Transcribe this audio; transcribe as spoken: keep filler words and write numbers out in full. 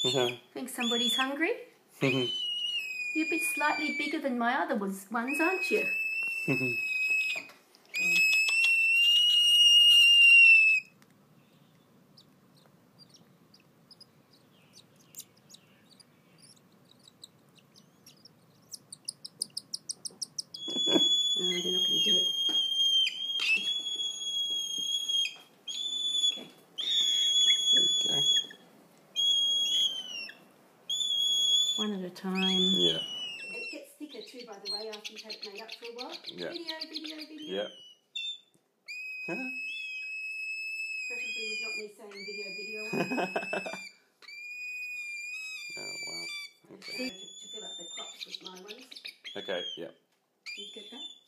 Think somebody's hungry? You're a bit slightly bigger than my other ones, aren't you? No, they're not going to do it. Okay. Okay. One at a time. Yeah. It gets thicker too, by the way, after you've had it made up for a while. Yeah. Video, video, video. Yeah. Preferably with not me saying video, video. Oh, wow. Okay. See, to, to fill up the crops with my ones. Okay, yeah. You get that?